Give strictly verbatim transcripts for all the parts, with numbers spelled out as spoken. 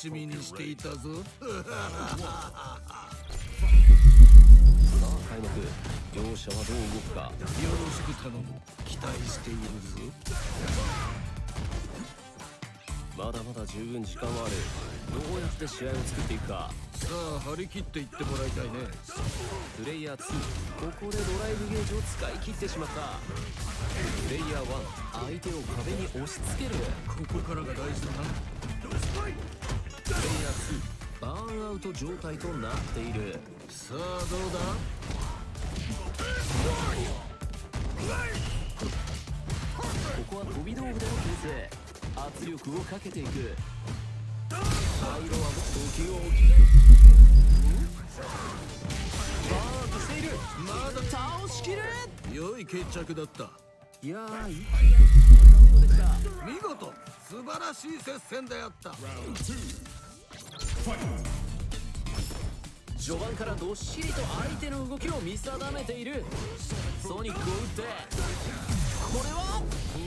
しみにしていたぞ。さあ開幕、両者はどう動くか。 よろしく頼む。期待しているぞ。 まだまだ十分時間はある。どうやって試合を作っていくか。 さあ張り切っていってもらいたいね。 プレイヤーツー、ここでドライブゲージを使い切ってしまった。プレイヤーワン、相手を壁に押し付ける。 ここからが大事だな。 プレイヤーツー、バーンアウト状態となっている。 さあどうだ。 ここは飛び道具での牽制。圧力をかけていく。サイロは時を置きバーンとしている。 まだ倒しきる。 良い決着だった。 いやー、いいラウンドでした。 見事素晴らしい接戦であった。 序盤からどっしりと相手の動きを見定めている。ソニックを打ってこれは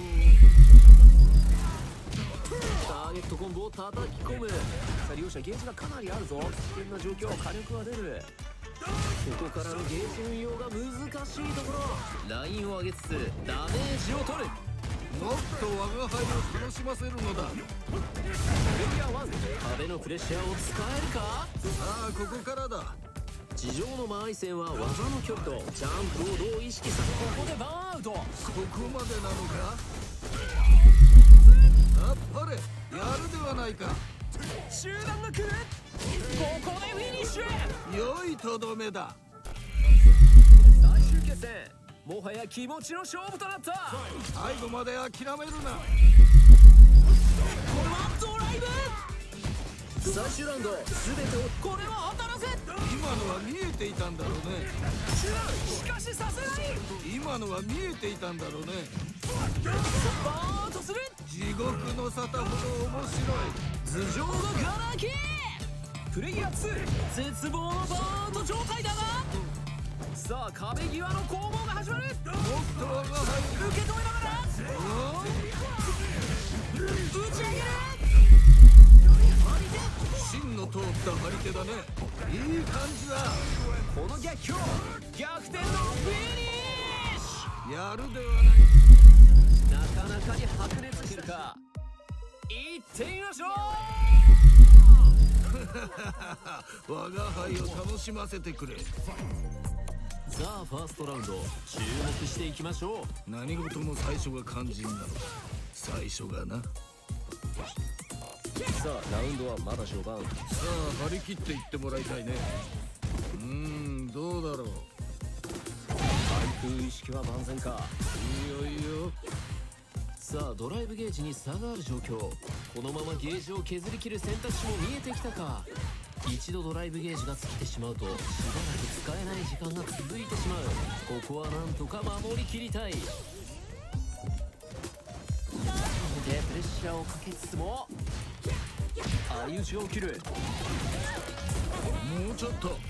ターゲットコンボを叩き込む。さあ両者ゲージがかなりあるぞ。危険な状況、火力は出る。ここからのゲージ運用が難しいところ。ラインを上げつつダメージを取る。 もっと我が輩を楽しませるのだ。 プレイヤーワン、壁のプレッシャーを使えるか。 さあここからだ。 地上の間合い戦は技の距離とジャンプをどう意識させ、ここでバーンアウト。 ここまでなのか。あっぱれやるではないか。 集団が来る。ここでフィニッシュ。 良いとどめだ。 最終決戦、もはや気持ちの勝負となった。 最後まで諦めるな。 これはドライブ。最終ラウンド全てをこれは当たらせ。 今のは見えていたんだろうね。 違う、しかしさすがに今のは見えていたんだろうね。 バーンとする。 地獄の沙汰ほど面白い。 頭上のガラキ。プレイヤーツー、絶望のバーンと状態だが、さあ壁際の攻防が始まる。 もっと我が輩受け止めながら打ち上げる。 芯の通った張り手だね。いい感じだ。 この逆境、逆転のフィニッシやるではない。 ュ。なかなかに白熱してるか。いってみましょう。 我が輩を楽しませてくれ。 さあファーストラウンド注目していきましょう。 何事も最初が肝心なの。最初がな。 さあラウンドはまだ序盤。 さあ張り切っていってもらいたいね。うーんどうだろう。 対空意識は万全か。 いいよいいよ。 さあドライブゲージに差がある状況。このままゲージを削り切る選択肢も見えてきたか。一度ドライブゲージが尽きてしまうとしばらく使えない時間が続いてしまう。ここはなんとか守りきりたい。でプレッシャーをかけつつも相打ちが起きる。 もうちょっと。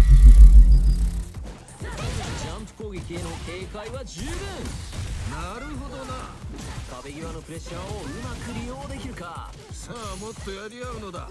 ジャンプ攻撃への警戒は十分。 なるほどな。 壁際のプレッシャーをうまく利用できるか。 さあもっとやり合うのだ。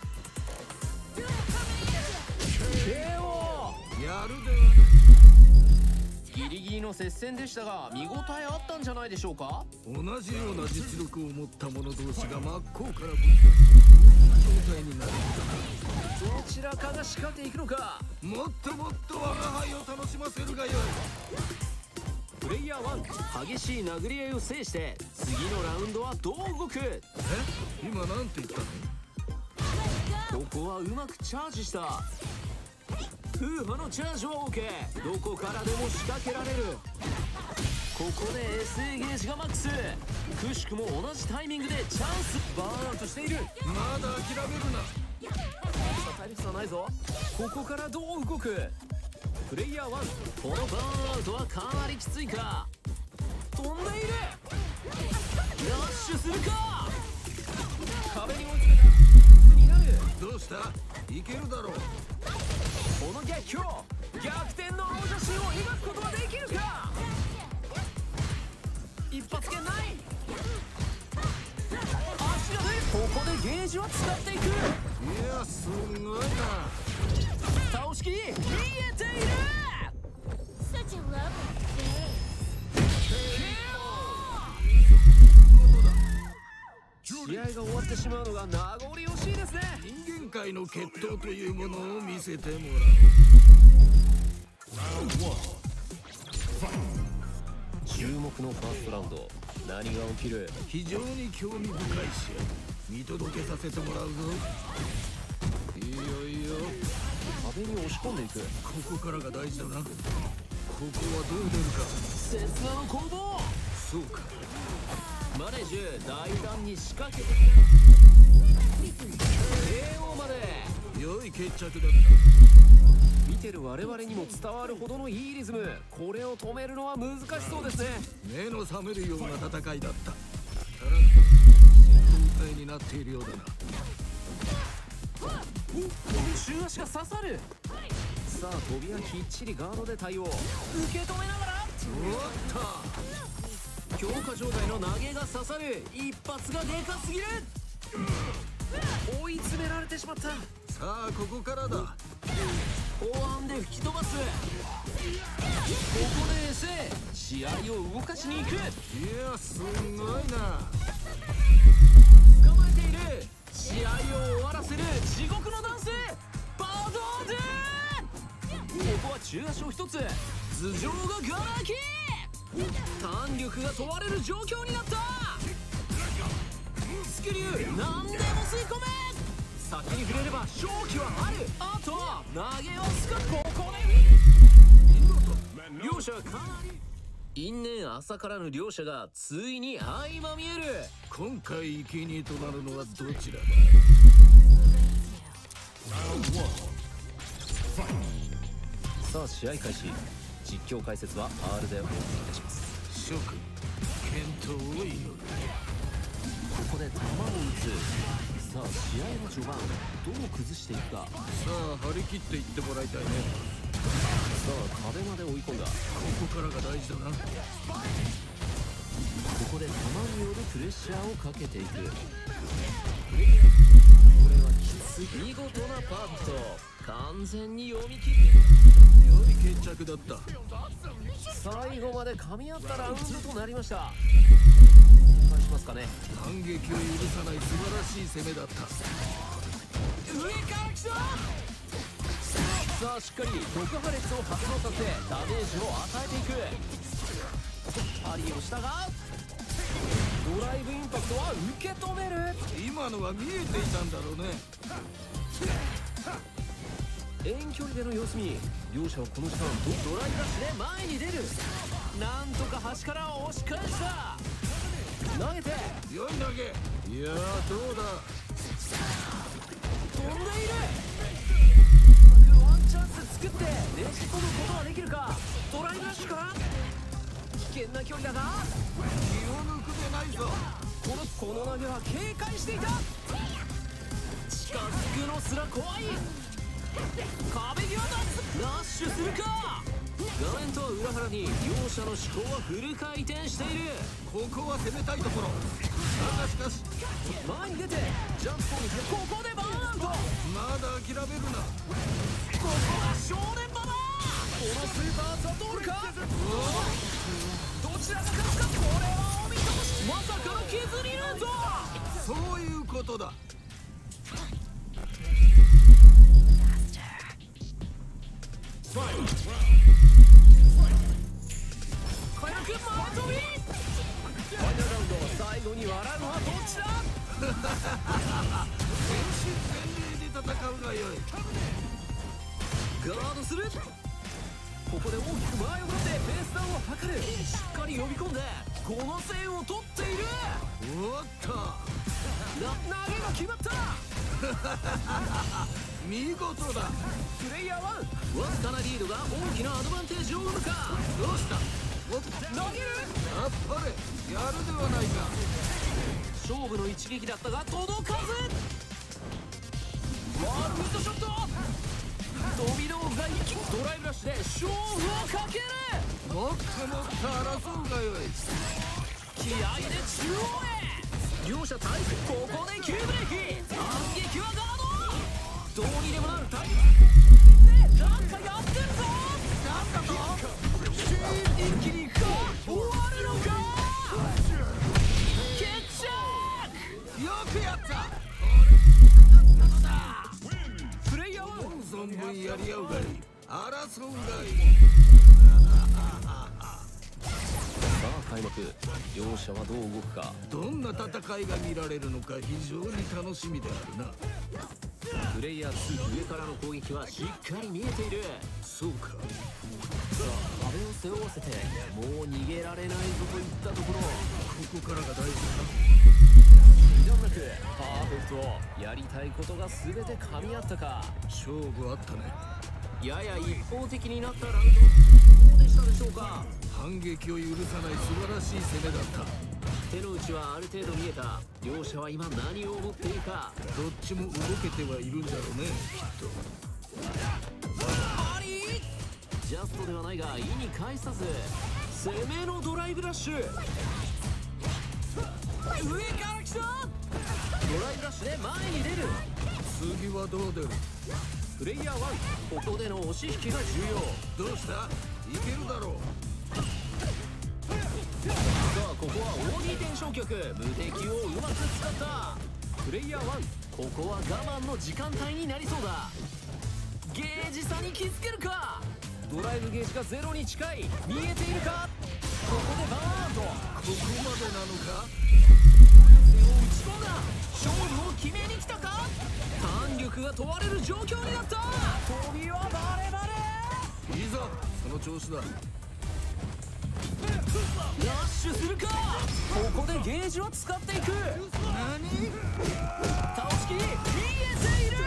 ケーオー。 やるではない。 ギリギリの接戦でしたが見応えあったんじゃないでしょうか。 同じような実力を持った者同士が真っ向からぶつかる状態になる。 どちらかが仕掛けていくのか。 もっともっと我が輩を楽しませるがよい。 プレイヤーワン、激しい殴り合いを制して次のラウンドはどう動く。 え今なんて言ったの。 ここはうまくチャージした。風波のチャージは OK。 どこからでも仕掛けられる。ここで エスエー ゲージがマックス。くしくも同じタイミングでチャンス。バーンアウトしている。 まだ諦めるな。 体力差ないぞ。ここからどう動く。プレイヤーワン、このバーンアウトはかなりきついか。飛んでいる。ラッシュするか。壁に追い詰めた。になる。 どうした。いけるだろう。 この逆境、逆転の青写真を描くことはできるか。一発剣ない。足が出る。ここででゲージは使っていく。 いやすごいな。 倒しきり見えている。 Such a lovely face. 試合が終わってしまうのが名残惜しいですね。 人間界の決闘というものを見せてもら注目のファーストラウンド、何が起きる？ う。非常に興味深い試合見届けさせてもらうぞ。いいよいいよ。 壁に押し込んでいく。 ここからが大事だな。ここはどう出るか。 刹那の攻防。 そうか。 マネージュ大胆に仕掛けて ケーオー まで。 良い決着だった。 見てる我々にも伝わるほどのいいリズム。これを止めるのは難しそうですね。 目の覚めるような戦いだった。たら心臓体になっているようだな。 中足が刺さる。さあ飛びはきっちりガードで対応。受け止めながらおっ強化状態の投げが刺さる。一発がでかすぎる。追い詰められてしまった。 さあここからだ。 後半で吹き飛ばす。ここでエセ試合を動かしに行く。 いやすごいな。 捕まえている。試合を終わらせる地獄のダンスバドードゥ。ここは中足を一つ。頭上がガラ空き。弾力が問われる状況になった。スクリュー何でも吸い込め。先に触れれば勝機はある。あとは投げをすく。ここで両者かなり因縁浅からぬ両者がついに相まみえる。 今回生贄となるのはどちらだ。 さあ試合開始。実況解説は アール でお送りいたします。 諸君健闘を祈る。 ここで球を打つ。さあ試合の序盤どう崩していくか。 さあ張り切っていってもらいたいね。 さあ壁まで追い込んだ。 ここからが大事だな。 ここで球によるプレッシャーをかけていく。これはきつい。見事なパーフェクト。完全に読み切って。 良い決着だった。 最後まで噛み合ったラウンドとなりました。返しますかね。 反撃を許さない素晴らしい攻めだった。 上から来た。さあしっかり毒破裂を発動させダメージを与えていく。パリをしたがドライブインパクトは受け止める。 今のは見えていたんだろうね。 遠距離での様子見。両者はこの時間ドドライブラッシュで前に出る。なんとか端から押し返した。投げて良い投げ。いやーどうだ。 飛んでいる。うまくワンチャンス作ってねじ込むことはできるか。ドライブラッシュから危険な距離だが気を抜くでないぞ。 このこの投げは警戒していた。近づくのすら怖い。壁際だ。ラッシュするか。画面とは裏腹に両者の思考はフル回転している。 ここは攻めたいところ。だがしかし前に出てジャンプ攻撃でここでバーンアウト。 まだ諦めるな。 ここが正念場だ。このスーパーアーツは通るか。どちらが勝つか。これはお見通し。まさかの削りルート。 そういうことだ。 火薬マートウィン。ファイナルラウンド最後に笑うのはどっちだ。 全身全霊で戦うがよい。 ガードする。ここで大きく前を振ってペースダウンを図る。しっかり呼び込んでこの線を取っている。 おっとな投げが決まった。 見事だ。 プレイヤーワンわずかなリードが大きなアドバンテージを生むか。 どうした。おっ投げる。 あっぱれやるではないか。 勝負の一撃だったが届かず。ワールドショット。飛び道具が一気ドライブラッシュで勝負をかける。 もっともっと争うがよい。 気合で中央へ。 両者対決。ここで急ブレーキ。反撃はガード。どうにでもなるタイミングでなんかやってるぞ。なんだと一気にいくか。終わるのか。決着。 よくやった。 プレイヤーは存分やり合うがいい。争うがいい。 さあ開幕。両者はどう動くか。 どんな戦いが見られるのか非常に楽しみであるな。 プレイヤーツー上からの攻撃はしっかり見えている。 そうか。 さあ壁を背負わせてもう逃げられないぞといったところ。 ここからが大事時間なくパーフェクト。やりたいことが全て噛み合ったか。 だな。勝負あったね。 やや一方的になったラウンドどうでしたでしょうか。 反撃を許さない素晴らしい攻めだった。 手の内はある程度見えた。両者は今何を思っているか。 どっちも動けてはいるんだろうね、きっと。 ありジャストではないが意に介さず攻めのドライブラッシュ。上から来た。ドライブラッシュで前に出る。 次はどう出る。 プレイヤーワン、ここでの押し引きが重要。 どうした。いけるだろう。 さあここは オーディー 転消極。無敵をうまく使った。プレイヤーワン、ここは我慢の時間帯になりそうだ。ゲージ差に気づけるか。ドライブゲージがゼロに近い。見えているか。ここでバーンとここまでなのか。 背を打ち込んだ。勝負を決めに来たか。弾力が問われる状況になった。飛びはバレバレ。 いいぞ、その調子だ。 ラッシュするか。ここでゲージを使っていく。 何。 倒しきり見えている。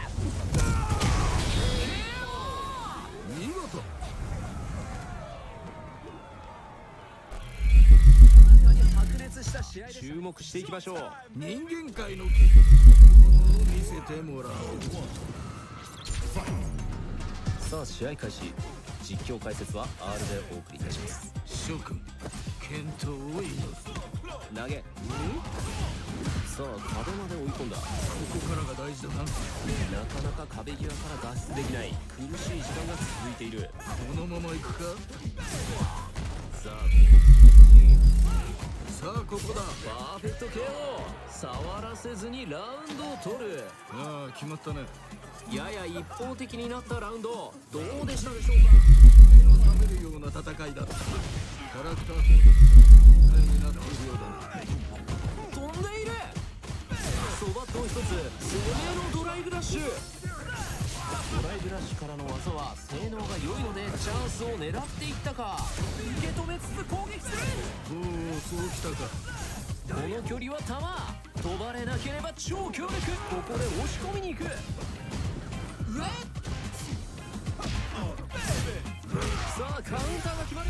見事。 白熱した試合で注目していきましょう。 人間界の結果を見せてもらおう。 さあ試合開始。実況解説は アール でお送りいたします。 諸君、健闘を祈る。 投げ。さあ壁まで追い込んだ。 ここからが大事だな。 なかなか壁際から脱出できない。苦しい時間が続いている。 このまま行くか。 さあさあここだ。 パーフェクト ケーオー。触らせずにラウンドを取る。 ああ決まったね。 やや一方的になったラウンドどうでしたでしょうか。 目の覚めるような戦いだった。キャラクターとになっているようだな。 飛んでいる。そばっと一つ攻めのドライブラッシュ。ドライブラッシュからの技は性能が良いのでチャンスを狙っていったか。受け止めつつ攻撃する。 おお、そうきたか。 この距離は球飛ばれなければ超強力。ここで押し込みに行く。上さあカウンターが決まる。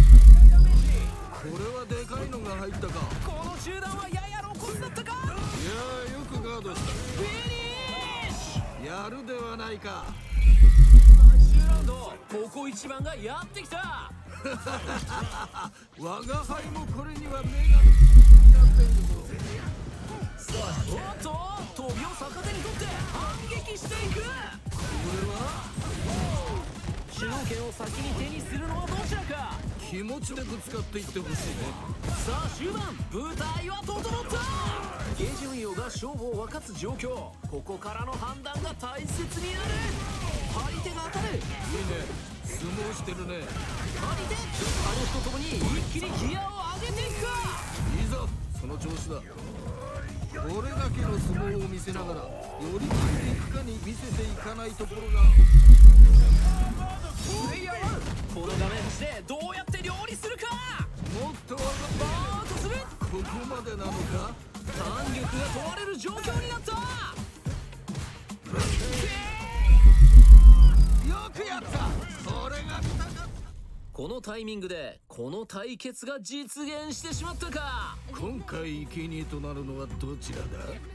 これはでかいのが入ったか。 この中段はやや露骨だったか。 いやーよくガードした。 フィニッシュ。 やるではないか。 最終ラウンドここ一番がやってきた。 我が輩もこれには目がなっているぞ。 さあおっと飛びを逆手に取って反撃していく。 これは主導権を先に手にするのはどちらか。 気持ちでぶつかっていってほしいね。 さあ終盤舞台は整った。ゲージ運用が勝負を分かつ状況。ここからの判断が大切になる。張り手が当たる。 いいね、相撲してるね。 張り手あの人ともに一気にギアを上げていくか。 いいぞ、その調子だ。これだけの相撲を見せながらより切っていくかに見せていかないところが。 プレイヤーはこの画面でどうやって料理するか。 もっとわかバーンとする。 ここまでなのか。 弾力が問われる状況になった。 よくやった。これが見たかった。 このタイミングでこの対決が実現してしまったか。 今回生贄となるのはどちらだ。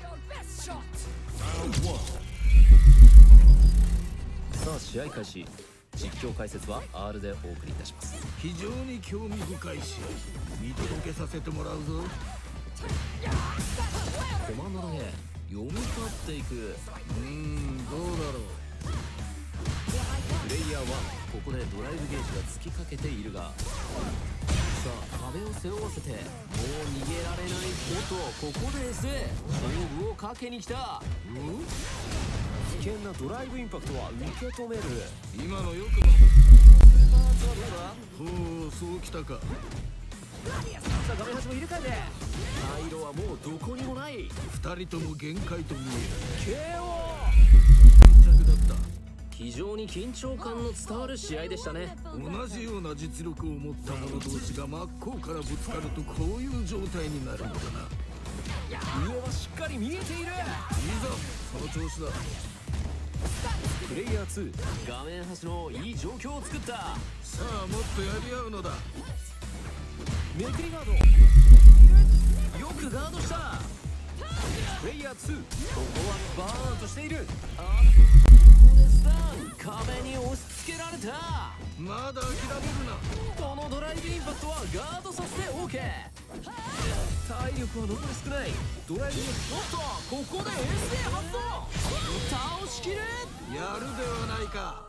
さあ試合開始。実況解説は アール でお送りいたします。 非常に興味深い試合見届けさせてもらうぞ。 コマンド投げ読み取っていく。 うーんどうだろう。 プレイヤーワン、ここでドライブゲージが突きかけているが、さあ壁を背負わせてもう逃げられない。おっとここで エスエー 勝負をかけに来た。うん危険なドライブインパクトは受け止める。 今のよくパーツはどうだ。 ほうそうきたか。 さあ画面端も入れ替えて、回路はもうどこにもない。 二人とも限界と見える。 ケーオー。 決着だった。 非常に緊張感の伝わる試合でしたね。 同じような実力を持った者同士が真っ向からぶつかるとこういう状態になるのだな。 上はしっかり見えている。 いいぞその調子だ。 プレイヤーツー、画面端のいい状況を作った。 さあもっとやり合うのだ。 めくりガードよくガードした。プレイヤーツー、ここはバーンとしている。あっここでスタン、壁に押し付けられた。 まだ諦めるな。 このドライブインパクトはガードさせて オーケー。 体力は残り少ない。ドライブにおっとここで エスエー 発動。倒しきる。 やるではないか。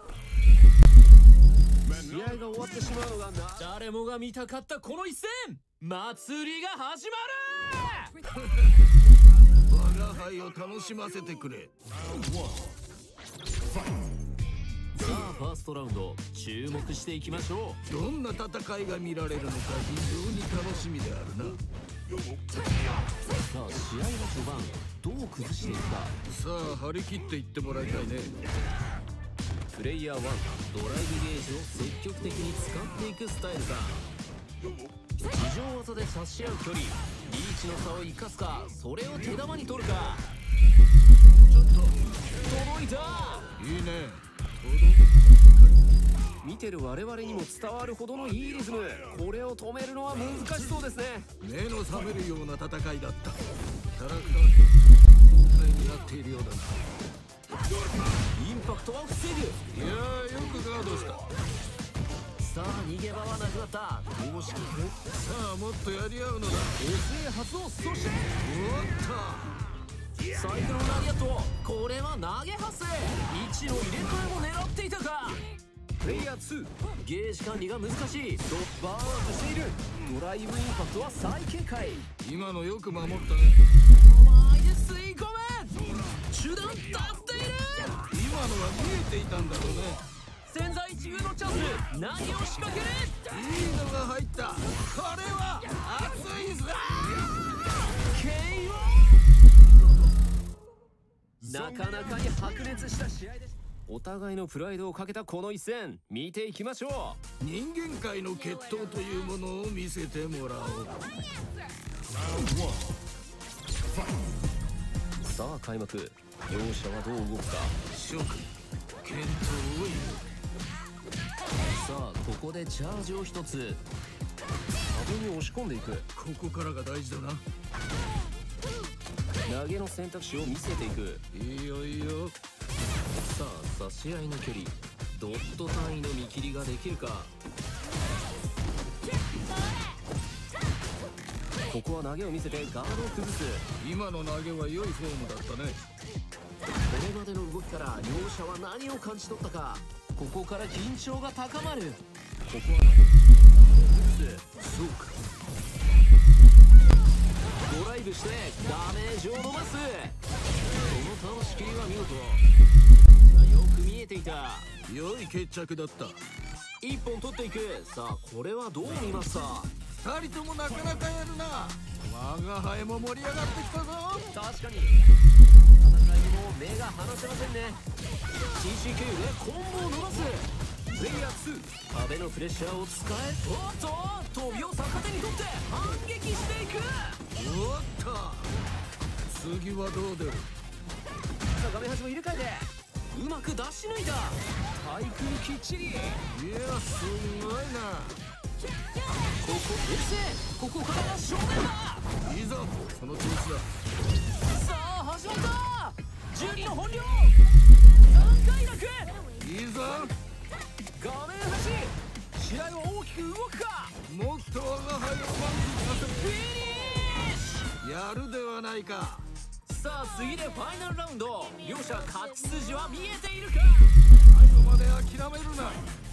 試合が終わってしまうのがな、誰もが見たかったこの一戦、祭りが始まる。 我が輩を楽しませてくれ。 さあファーストラウンド注目していきましょう。 どんな戦いが見られるのか非常に楽しみであるな。 さあ試合の序盤どう崩していくか。 さあ張り切っていってもらいたいね。 プレイヤーワン、ドライブゲージを積極的に使っていくスタイルか、非常技で差し合う距離、リーチの差を生かすか、それを手玉に取るか。 ちょっと届いた。 いいね。 見てる我々にも伝わるほどのいいリズム。これを止めるのは難しそうですね。 目の覚めるような戦いだった。キャラクター状態になっているようだな。 インパクトは防ぐ。 いやーよくガードした。 さあ逃げ場はなくなった。公式くさあもっとやり合うのだ。 エスエー 発動。そしておっサイクロンラリアット、これは投げ発生。位置の入れ替えも狙っていたか。プレイヤーツー、ゲージ管理が難しい。ドバーンとしている。ドライブインパクトは再警戒。 と今のよく守ったね。 前で吸い込め。手段立っている。 今のは見えていたんだろうね。 千載一遇のチャンス、何を仕掛ける。 いいのが入った。これは熱いぞ。 ケーオー。なかなかに白熱した試合でした。お互いのプライドをかけたこの一戦見ていきましょう。 人間界の決闘というものを見せてもらおう。 さあ開幕、両者はどう動くか。 諸君健闘を言う。 さあここでチャージを一つ。壁に押し込んでいく。 ここからが大事だな。 投げの選択肢を見せていく。 いいよいいよ。 さあ差し合いの距離、ドット単位の見切りができるか。ここは投げを見せてガードを崩す。 今の投げは良いフォームだったね。 これまでの動きから両者は何を感じ取ったか。ここから緊張が高まる。ここは投げガードを崩す。 そうか。 ドライブしてダメージを伸ばす。その倒し切りは見事。よく見えていた。 良い決着だった。 一本取っていく。さあこれはどう見ますか。 二人ともなかなかやるな。我が輩も盛り上がってきたぞ。 確かに戦いにも目が離せませんね。 シーシーケー でコンボを伸ばす。プレイヤーツー、壁のプレッシャーを使え。おっと飛びを逆手に取って反撃していく。 おっと次はどう出る。 さあ画面端も入れ替えてうまく出し抜いた。対空きっちり。 いやすごいな。 ここエスエー、ここからが正面だ。 いいぞその調子だ。 さあ始まった。じゅうにの本領さんかい楽。 いいぞ。 画面端、試合は大きく動くか。 もっと我が輩を満足させる。 フィニッシュ。 やるではないか。 さあ次でファイナルラウンド。両者勝ち筋は見えているか。 最後まで諦めるな。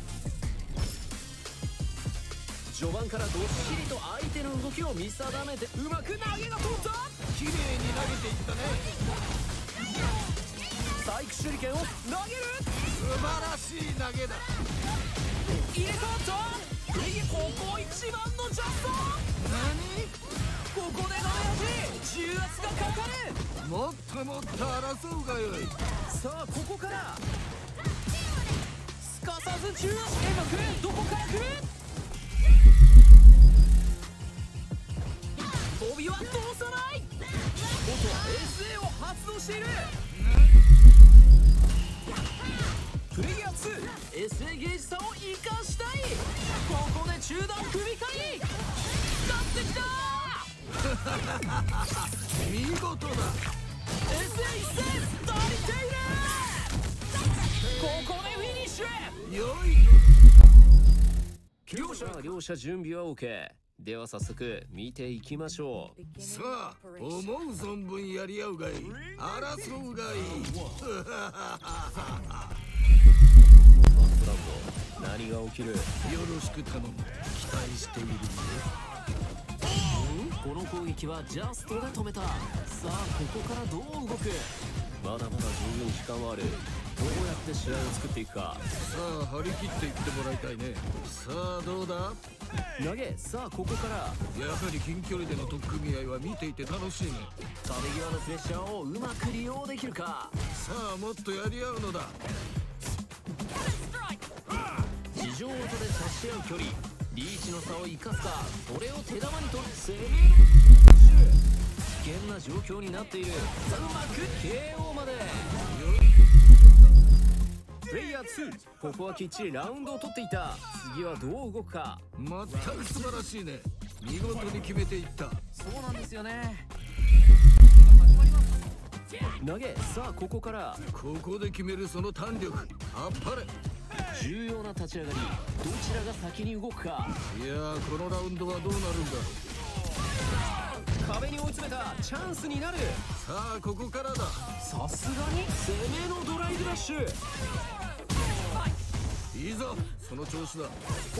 序盤からどっしりと相手の動きを見定めてうまく投げが通った。 綺麗に投げていったね。 サイク手裏剣を投げる。 素晴らしい投げだ。 入れ替わった。いや、ここ一番のジャスト。 何？ ここでダメージ重圧がかかる。 もっともっと争うがよい。 さあここからすかさず重圧。えが来る。どこから来る。飛びは通さない。元 エスエー を発動している。プレイヤーツー エスエー ゲージ差を生かしたい。ここで中段首狩り使ってきた。 見事だ。 エスエー 一戦足りている。ここでフィニッシュ。 よい両者両者準備は OK。 では早速見ていきましょう。 さあ思う存分やり合うがいい。争うがいい。 何が起きる。 よろしく頼む。期待しているんで。 この攻撃はジャストで止めた。さあここからどう動く。まだまだ十分時間はある。どうやって試合を作っていくか。 さあ張り切っていってもらいたいね。さあどうだ。 投げ。さあここからやはり近距離での取っ組み合いは見ていて楽しいね。 壁際のプレッシャーをうまく利用できるか。 さあもっとやり合うのだ。 地上音で差し合う距離、リーチの差を生かすか。それを手玉に取る攻めの危険な状況になっている。さあうまく ケーオー まで。プレイヤーツー、ここはきっちりラウンドを取っていた。次はどう動くか。 まったく素晴らしいね。見事に決めていった。 そうなんですよね。投げ。さあここからここで決めるその弾力。あっぱれ。 重要な立ち上がり、どちらが先に動くか。 いやーこのラウンドはどうなるんだろう。 壁に追い詰めた。チャンスになる。 さあここからだ。 さすがに攻めのドライブラッシュ。 いいぞその調子だ。もっ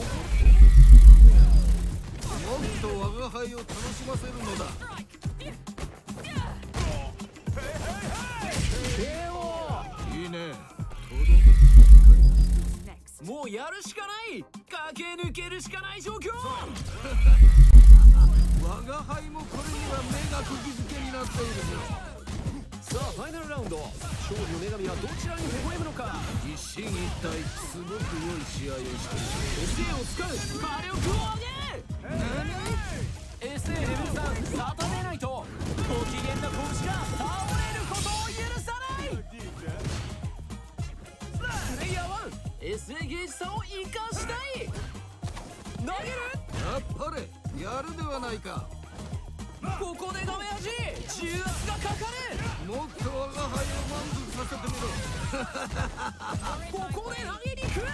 と我が輩を楽しませるのだ。 ケーオー。 いいね。 もうやるしかない。駆け抜けるしかない状況。 我が輩もこれには目が釘付けになっているぞ。 さあファイナルラウンド。勝利の女神はどちらに微笑むのか。 一進一退すごく良い試合をしている。 エスエー を使う。火力を上げ。 エスエー レベルさんサタデーナイト。ご機嫌な拳が倒れることを許さない。プレイヤーワン エスエー ゲージ差を生かしたい。投げる。 やっぱりやるではないか。 ここでダメージ重圧がかかる。 もっと我が輩を満足させてみろ。 ここで投げに来る。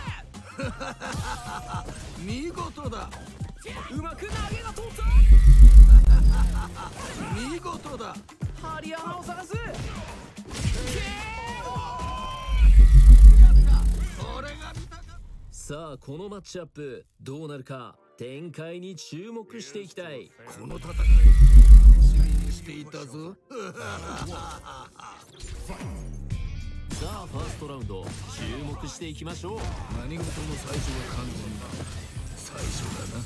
見事だ。 うまく投げが通った。 見事だ。 ハリアナを探す。 それが見たか。 さあこのマッチアップどうなるか。展開に注目していきたい。 この戦い楽しみにしていたぞ。 さあファーストラウンド注目していきましょう。 何事も最初は肝心だ。最初だな。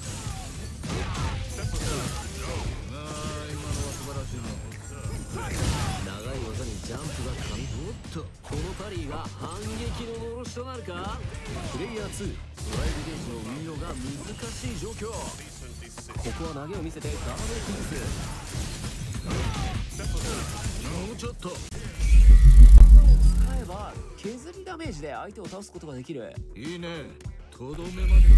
ああ今のは素晴らしいね。 長い技にジャンプが噛み。 おっとこのパリーが反撃ののろしとなるか。プレイヤーツー、ドライブゲージの運用が難しい状況。ここは投げを見せてダブルキング。 もうちょっと使えば削りダメージで相手を倒すことができる。 いいね。とどめまで。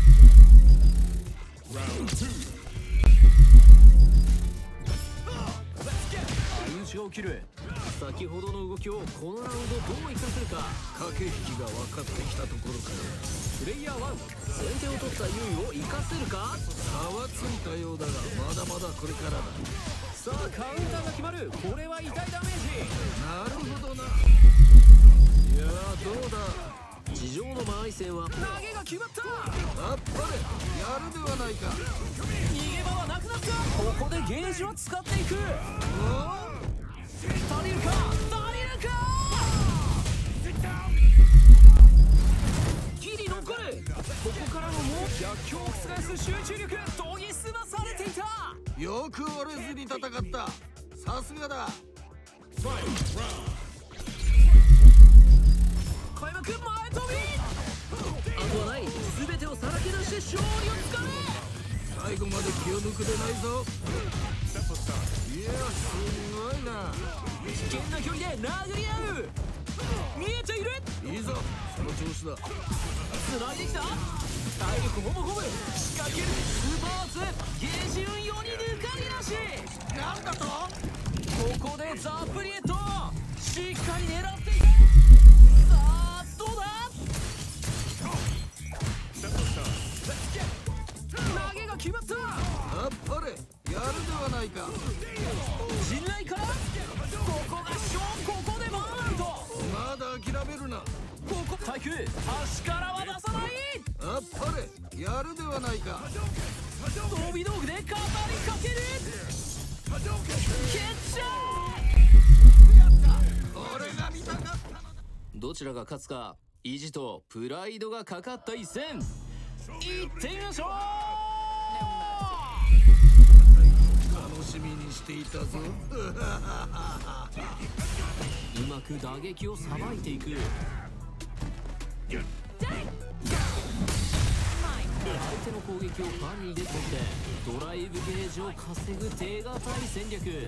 相打ちが起きる。先ほどの動きをこのラウンドどう生かせるか。 駆け引きが分かってきたところからプレイヤーワン、先手を取った優位を生かせるか。 差はついたようだがまだまだこれからだ。 さあカウンターが決まる。これは痛いダメージ。 なるほどな。いやー、どうだ。 地上の間合い戦は投げが決まった。 あっぱれ、やるではないか。 逃げ場はなくなった。ここでゲージを使っていく。足りるか足りるか。ギリ残る。ここからのもう逆境を覆す集中力研ぎ澄まされていた。 よく折れずに戦った。さすがだ。 開幕前飛び。あとはない。全てをさらけ出して勝利をつかめ。 最後まで気を抜くでないぞ。いや、すごいな。 危険な距離で殴り合う。見えている。 いいぞ、その調子だ。 繋いできた。体力ほぼほぼ。仕掛けるスーパーアーツ。ゲージ運用に抜かりなし。 なんだと。 ここでザ・プリエットしっかり狙っていく。さあどうだ。投げが決まった。 あっぱれ、やるではないか。 陣内からここがショーン。ここでワンアウト。 まだ諦めるな。 ここ対空端からは出さない。 あっぱれ、やるではないか。 飛び道具で語りかける。決着。 俺が見たかったのだ。 どちらが勝つか、意地とプライドがかかった一戦。いってみましょう。 楽しみにしていたぞ。 うまく打撃をさばいていく。相手の攻撃をパリーで取ってドライブゲージを稼ぐ手堅い戦略。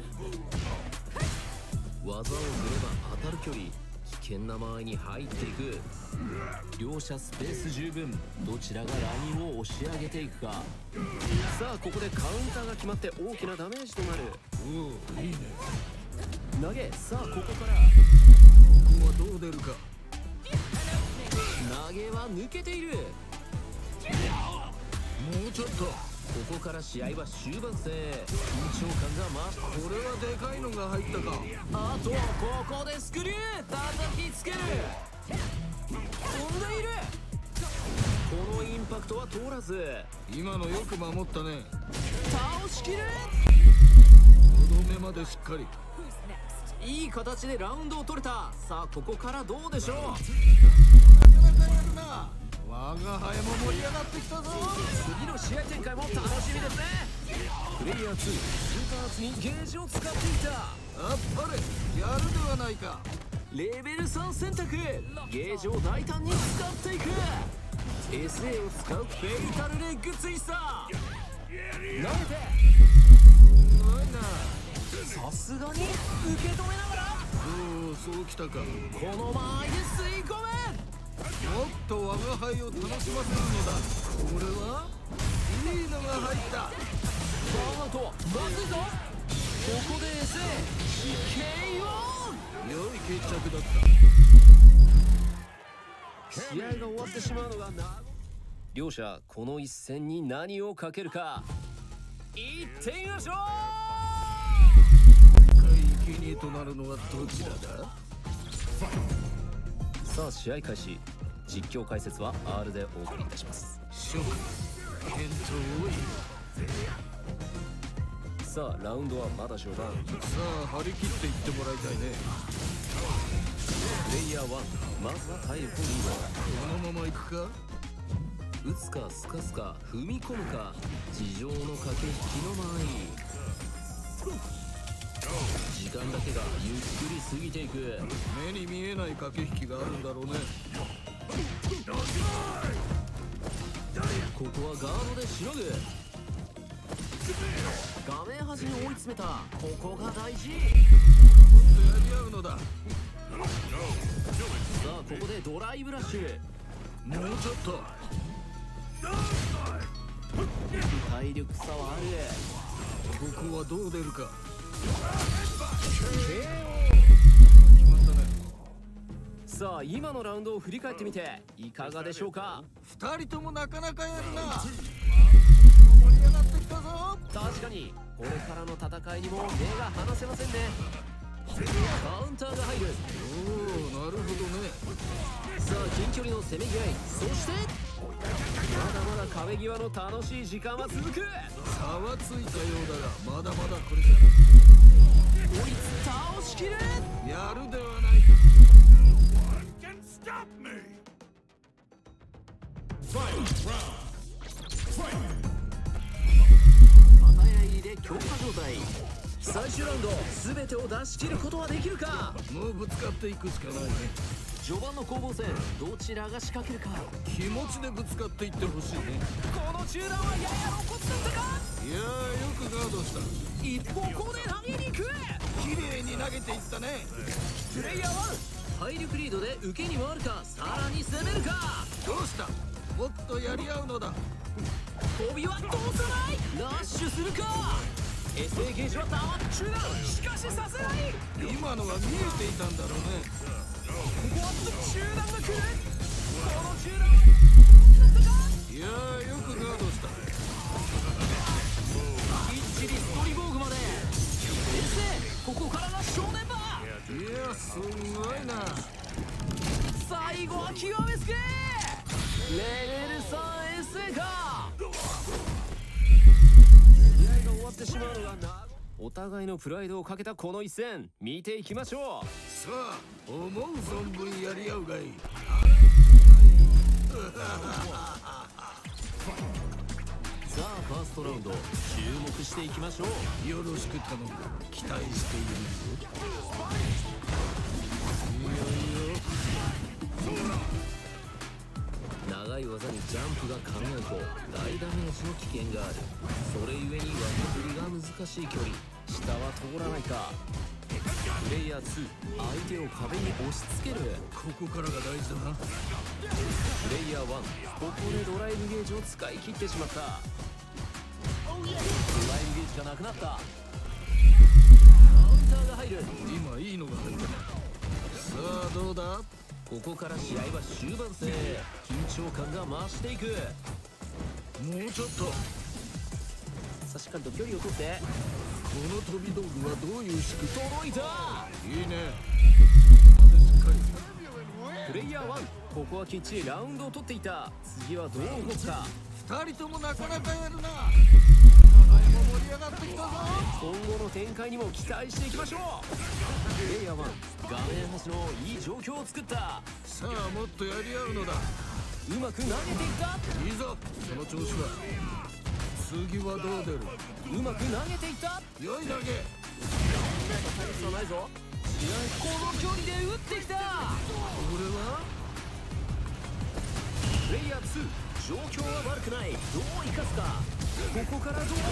技を振れば当たる距離。危険な間合いに入っていく。両者スペース十分。どちらがラインを押し上げていくか。さあここでカウンターが決まって大きなダメージとなる。 おお、いいね。 投げ。さあここからここはどう出るか。 投げは抜けている。 もうちょっと。 ここから試合は終盤戦。緊張感が増す。 これはでかいのが入ったか。 あとここでスクリュー叩きつける。飛んでいる。このインパクトは通らず。 今のよく守ったね。 倒しきる。 とどめまでしっかり。 いい形でラウンドを取れた。さあここからどうでしょう。 なかなかやるな。我が輩も盛り上がってきたぞ。 次の試合展開も楽しみですね。プレイヤーツースーパーアーツにゲージを使っていた。 あっぱれ、やるではないか。 レベルさん選択。ゲージを大胆に使っていく。 エスエー を使うフェイタルレッグツイスター。投げて。 すごいな。 さすがに受け止めながら。 おお、そうきたか。 この間合いで吸い込め。 もっと我が輩を楽しませるのだ。これはいいのが入った。 ワンアウト。まずいぞ。ここで エスエー ケーオー。 良い決着だった。 試合が終わってしまうのがな。両者この一戦に何をかけるか。いってみましょう。 世界生贄となるのはどちらだ。 さあ試合開始。実況解説は アール でお送りいたします。 ショック、健闘多い。 さあラウンドはまだ序盤。 さあ張り切っていってもらいたいね。 プレイヤーワン、まずは体力をリード。 このまま行くか。 打つかすかすか踏み込むか。地上の駆け引きの間合い。時間だけがゆっくり過ぎていく。 目に見えない駆け引きがあるんだろうね。 ここはガードでしのぐ。画面端に追い詰めた。ここが大事。 もっとやり合うのだ。 さあここでドライブラッシュ。 もうちょっと。 体力差はある。 ここはどう出るか。 決まったね。 さあ今のラウンドを振り返ってみていかがでしょうか。 二人ともなかなかやるな。盛り上がってきたぞ。 ぞ。 確かにこれからの戦いにも目が離せませんね。カウンターが入る。 おお、なるほどね。 さあ近距離のせめぎ合い、そしてまだまだ壁際の楽しい時間は続く。 差はついたようだが、まだまだこれじゃ。 こいつ倒しきる。 やるではないか。 片や入りで強化状態。最終ラウンド全てを出し切ることはできるか。 もうぶつかっていくしかないね。 序盤の攻防戦、どちらが仕掛けるか。 気持ちでぶつかっていってほしいね。 この中段はやや露骨だったか。 いやー、よくガードした。 一方向で投げに行く。 綺麗に投げていったね。 プレイヤーワン、体力リードで受けに回るか、さらに攻めるか。 どうした。もっとやり合うのだ。 飛びは通さない。ラッシュするか。 エスエー ゲージは溜まって中段、しかしさせない。 今のは見えていたんだろうね。 ここは中段が来る。この中段はいやー、よくガードした。 きっちりストリボーグまで。先生、ここからが正念場。 いや、すごいな。 最後は極めつけ。レベルさん エスエー か。試合が終わってしまうのがな。お互いのプライドをかけたこの一戦、見ていきましょう。 さあ、思う存分やり合うがいい。 さあファーストラウンド、注目していきましょう。 よろしく頼む。期待しているぞ。 長い技にジャンプが噛み合うと大ダメージの危険がある。それゆえに技振りが難しい距離、下は通らないか。プレイヤーツー、相手を壁に押し付ける。 ここからが大事だな。 プレイヤーワン、ここでドライブゲージを使い切ってしまった。ドライブゲージがなくなった。カウンターが入る。 今いいのが入ったね。さあ、どうだ。 ここから試合は終盤戦。緊張感が増していく。 もうちょっと。 さあしっかりと距離を取って。 この飛び道具はどういう仕組み。 届いた。 いいね。 プレイヤーワン、ここはきっちりラウンドを取っていた。次はどう動くか。 二人ともなかなかやるな。互いも盛り上がってきたぞ。 今後の展開にも期待していきましょう。プレイヤーワン、画面端のいい状況を作った。 さあ、もっとやり合うのだ。 うまく投げていった。 いいぞ、その調子だ。次はどう出る。 うまく投げていった。 良い投げ。 体力はないぞ。この距離で打ってきた。 これはプレイヤーツー、状況は悪くない。どう生かすか。ここからどう動く。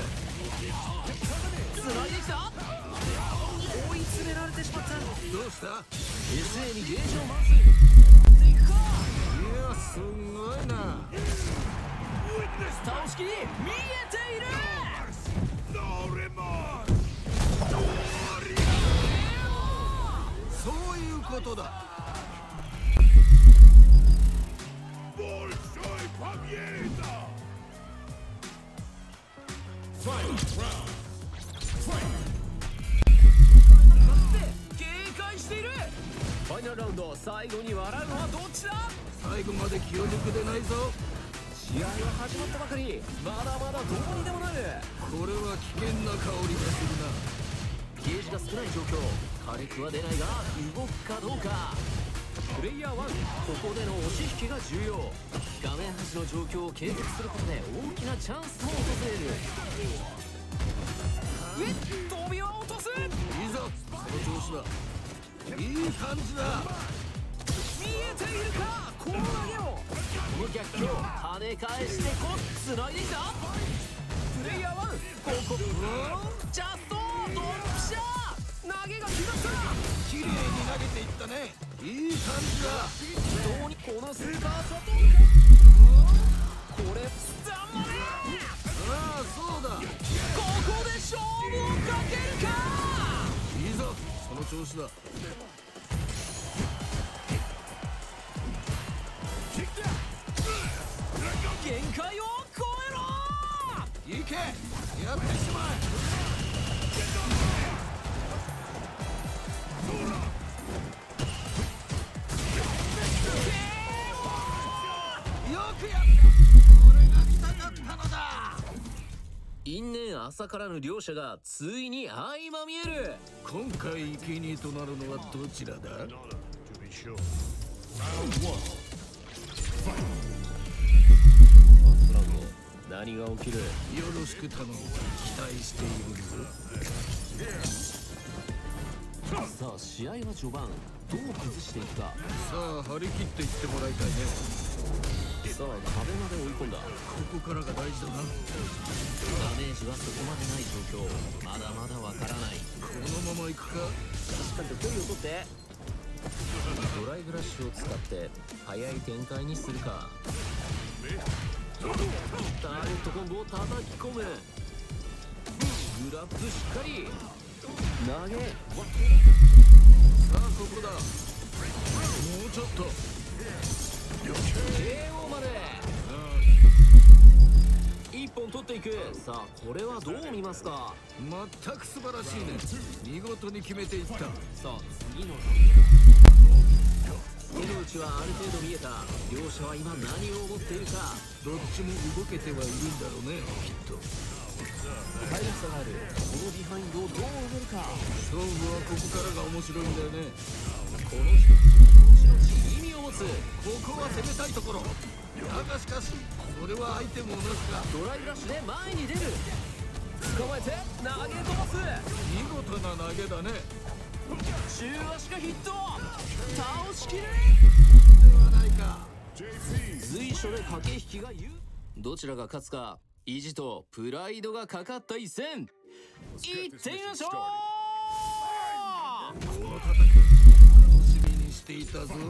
つないできた。追い詰められてしまった。 どうした。 エスエー にゲージを回す。っていくか。 いや、すごいな。 倒しきり見えている。 そういうことだ。 警戒している。ファイナルラウンド、最後に笑うのはどっちだ。 最後まで気を抜くでないぞ。 試合は始まったばかり。まだまだどうにでもなる。 これは危険な香りがするな。 ゲージが少ない状況。軽くは出ないが動くかどうか。プレイヤーワン、ここでの押し引きが重要。画面端の状況を継続することで大きなチャンスも訪れる。えっ、飛びは落とす。 いいぞ、その調子だ。いい感じだ。 見えているか。この投げを。この逆境跳ね返してこつないできた。プレイヤーワン、ここジャストドンピシャ。投げが決まった。 綺麗に投げていったね。いい感じだ。 どうにこのスーパーショット。これ頑張れ。 ああ、そうだ。 ここで勝負をかけるか。 いいぞ、その調子だ。 限界を超えろ。 行け。 やってしまえ。よくやった。俺が見たかったのだ。 因縁朝からの両者がついに相まみえる。 今回生贄となるのはどちらだ？ 何が起きる？ よろしく頼む。期待しているぞ。 さあ試合は序盤、どう崩していくか。 さあ張り切っていってもらいたいね。 さあ壁まで追い込んだ。 ここからが大事だな。 ダメージはそこまでない状況。まだまだわからない。 このまま行くか。 しっかりと距離を取って、ドライブラッシュを使って速い展開にするか。ターゲットコンボを叩き込む。グラップしっかり投げ。 さあここだ。もうちょっと。 ケーオー まで一本取っていく。さあこれはどう見ますか？ 全く素晴らしいね。見事に決めていった。 さあ次の手の内はある程度見えた。両者は今何を思っているか。 どっちも動けてはいるんだろうね、きっと。 体力差がある。このビハインドをどう埋めるか。 勝負はここからが面白いんだよね。 この人後々意味を持つ。 ここは攻めたいところだが、しかしそれは相手も同じか。 ドライブラッシュで前に出る。捕まえて投げ飛ばす。 見事な投げだね。 中足がヒット。倒しきるではないか。 随所で駆け引きが言う。どちらが勝つか。意地とプライドがかかった一戦。いってみましょう。 この戦い楽しみにしていたぞ。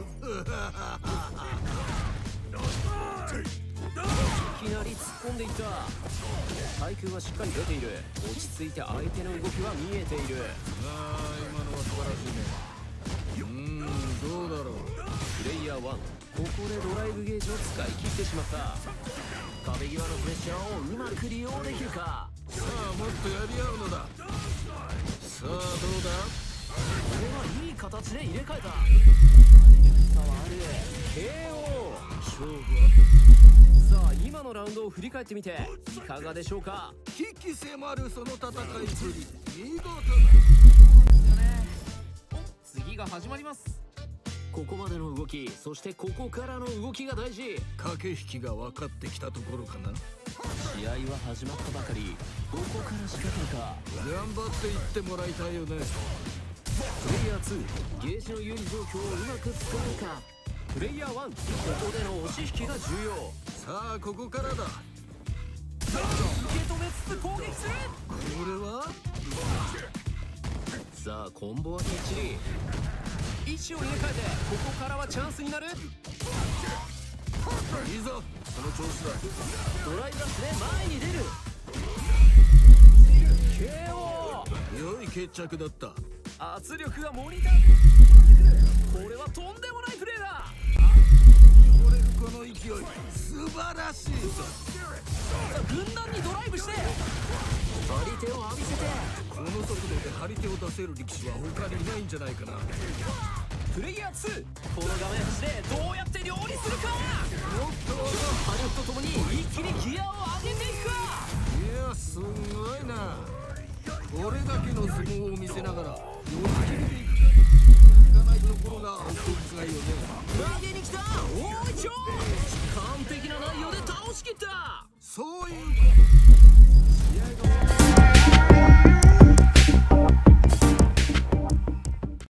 いきなり突っ込んでいった。対空はしっかり出ている。落ち着いて相手の動きは見えている。 ああ、今のは素晴らしいね。うーん、どうだろう。 プレイヤーワン、ここでドライブゲージを使い切ってしまった。壁際のプレッシャーをうまく利用できるか。 さあもっとやり合うのだ。さあどうだ。 これはいい形で入れ替えた。体力差はある。 ケーオー。 勝負はさあ今のラウンドを振り返ってみていかがでしょうか。 危機迫るその戦いぶり、見事だ。 次が始まります。ここまでの動き、そしてここからの動きが大事。 駆け引きが分かってきたところかな。 試合は始まったばかり。どこから仕掛けるか。 頑張っていってもらいたいよね。 プレイヤーツー、ゲージの有利状況をうまく使えるか。プレイヤーワン、ここでの押し引きが重要。 さあここからだ。 受け止めつつ攻撃する。 これはさあコンボはきっちり。位置を入れ替えてここからはチャンスになる。いいぞ、 その調子だ。 ドライブラッシュで前に出る。 ケーオー。 良い決着だった。 圧力がモニターで伝わってくる。これはとんでもないプレーだ。 これこの勢い素晴らしいぞ。 さあ軍団にドライブして張り手を浴びせて。 この速度で張り手を出せる力士は他にいないんじゃないかな。 プレイヤーツー、この画面端でどうやって料理するか。 もっと火力とともに一気にギアを上げていくか。 いやすごいな。これだけの相撲